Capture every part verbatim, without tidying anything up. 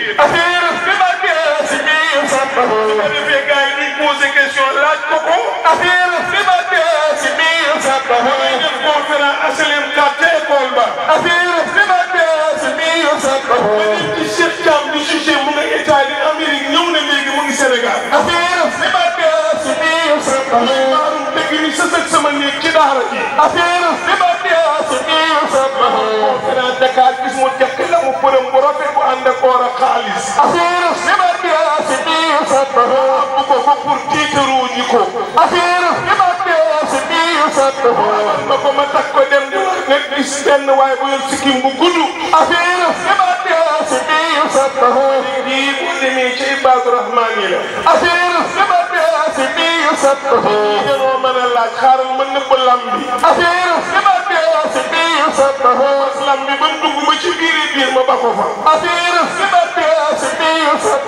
affaire bi ma gis bi sax su ko defee gars yi duñ posé question laaj ko ko affaire bi ma gis bi sax damay def conférence H L M quatre ca école ba affaire bi ma gis bi sax ma dem ci Cheikh Thiam di jugé mu nga Italie Amérique ñëw na léegi mu ngi Sénégal affaire bi ma gis bi sax maarum dëgg ni sa sëg sama néeg ci daara ji affaire bi ma gis bi sax conférence Dakar gis mu jekk la mu përëm bu rafet bu ànd ak or ak xaalis affaire bi ma gis bi sax bu ko ko pour tiitaru ñi ko affaire bi ma gis bi sax ma ko ma takk ko dem di wax nga gis benn waaye bu yor sikkim bu gudd affaire bi ma gis bi sax di bu demee ci Ibaadu Rahmaan yi la affaire bi ma gis bi sax ñi dañoo mën a laaj xaaral ma nëbb lam bi affaire bi ma gis bi sax lam bi ba dugg ba ci biir biir ma ba ko fa affaire bi ma gis bi sax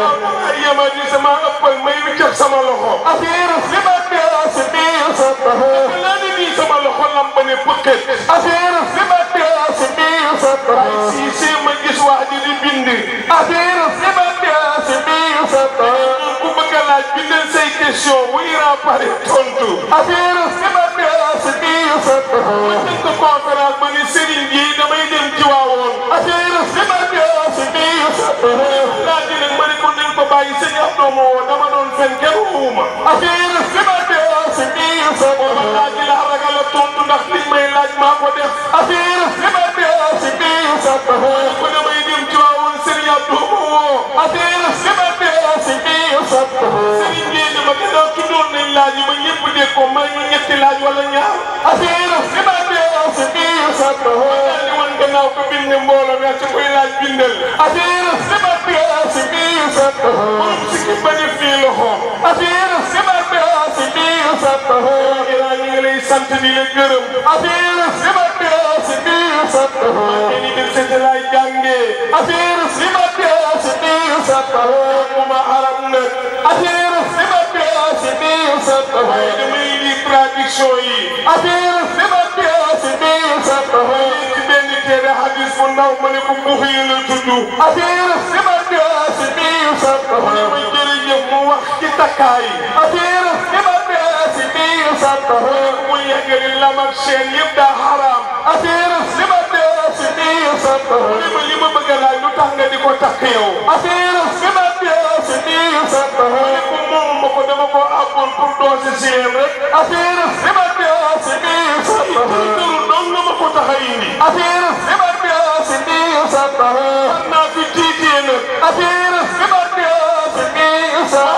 ay yama di sama ëppal may wiccax sama loxo affaire bi ma gis bi sax la ni nii sama loxo lam ba ne pëkkat affaire bi ma gis bi sax si si ma gis wax ji di bind affaire bi ma gis bi sax ku bëgg a laaj bindal say question bu ira pare tontu affaire bi ma gis bi sax ma tënk conférence ma ni Serigne ji damay dem ci waawoon affaire bi ma gis bi sax laaj ji nag ma ne ko nañ ko bàyyi sëñ Abdou ma woo dama doon fen kenn wuuma affaire bi ma gis bi sax ma laaj ji la ragal a tontu ndax li may laaj maa ko def affaire bi ma gis bi sax ko damay dem ci waawoon Serigne Abdou ma woo affaire bi ma gis bi sax Serigne ji ma gën a tuddoon nañ laaj yi ma ñëpp dégg ko may ñu ñetti laaj wala ñaar affaire bi ma gis bi sax li wan gannaaw ko bind mbooloo mi ci koy laaj bindal affaire bi ma gis bi sax borom sikki ba def fii loxo affaire bi ma gis bi sax ñu ngi lay sant di la gërëm affaire bi ma gis bi sax université laay jàngee affaire bi ma gis bi sax ma arab nag affaire bi ma gis bi sax waaye damay di traduction yi affaire bi ma gis bi sax ci benn téere hadis bu ndaw ma ne ko Buxi la tudd affaire bi ma gis bi sax ma ne ma jërëjëf mu wax ci takkaay affaire bi ma gis bi sax mu yeggali lam ak seen yëpp daa xaraam affaire bi ma gis bi sax mu ne ma li ma bëgg a laaj lu tax nga di ko takk yow affaire bi ma gis bi sax mu ne ko moomu ma ko dama ko abboon pour doosi seen rek affaire bi ma gis bi sax turu dong nga ma ko tax a indi affaire bi ma gis bi sax xam naa fi tiitee nag affaire bi ma gis bi sax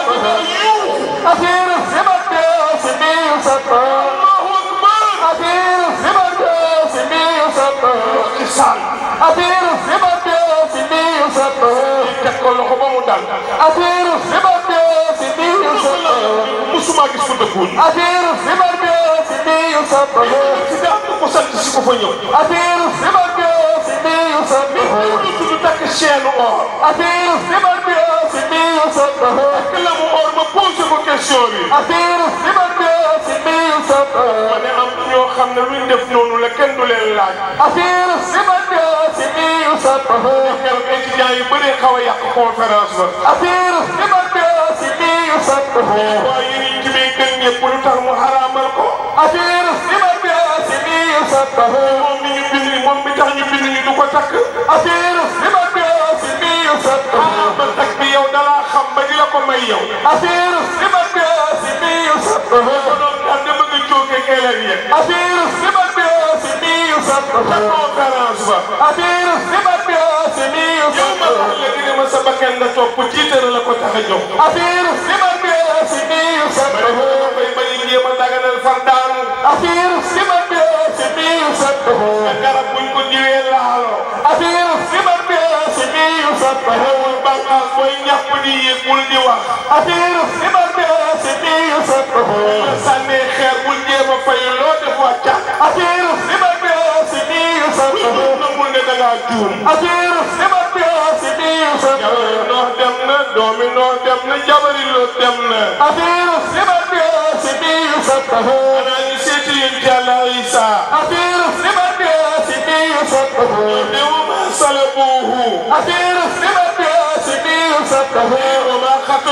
affaire bi ma gis bi sax Allahu akbar affaire bi ma gis bi sax ci sal affaire bi ma gis bi sax teg ko loxo ba mu dal affaire bi ma gis bi sax musuma gis ko dëkkuñ affaire bi ma gis bi sax ci daa ko sant si ko fa ñëw affaire bi ma gis bi sax du takk chaîne or affaire bi ma gis bi sax ak la mu or ma posé ko question bi affaire bi ma gis bi sax ma ne am ñoo xam ne luñ def noonu la kenn du leen laaj affaire bi ma gis bi sax xel étudiants yu bëri xaw a yàq conférence ba affaire bi ma gis bi sax waaye yéen ci may gën ñëpp lu tax mu xaraamal ko affaire bi ma gis bi sax moom mi ñu bind moom mi tax ñu bind ñu du ko takk affaire bi ma gis bi sax ba takk bi yow dala xam ba di la ko may yow affaire bi ma gis bi sax ko doon daal da bëgg a jóge ak élèves yi affaire bi ma gis bi sax ca conférence ba affaire bi ma gis bi yow ma wax la dina ma sa bakkan la topp tiitara la ko tax a jóg affaire bi ma gis bi sax bay bay jéem a daganal far daanu affaire bi ma gis bi sax garab buñ ko jiwee laalo affaire bi ma gis bi sax xewul bànqaas booy ñàpp di yéeg bul di wax affaire bi ma gis bi sax sànnee xeer bul jéem a fay loo def wàcca affaire bi ma gis bi sax namul ne da ngaa juum affaire bi ma gis bi sax noox dem na doomi noox dem na jabari loo dem na affaire bi ma gis bi sax ana ñu seeti yéen Yàlla Isa affaire bi ma gis bi sax salabuhu affaire bi ma gis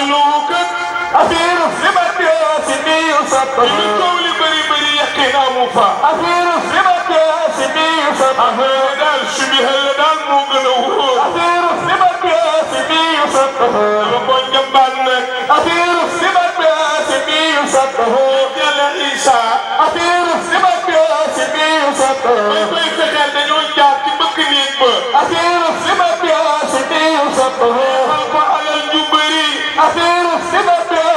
سلوك أثير السمك سمي سطه القول بري بري يقينا مفا أثير السمك سمي سطه دال شبه دال موغنو أثير السمك سمي سطه وكون جنبان أثير السمك سمي سطه يلا عيسى أثير السمك سمي سطه koy fexel dañoo jaar ci bëkk néeg ba أثير السمك سمي سطه ko alal ju bëri أثير السمك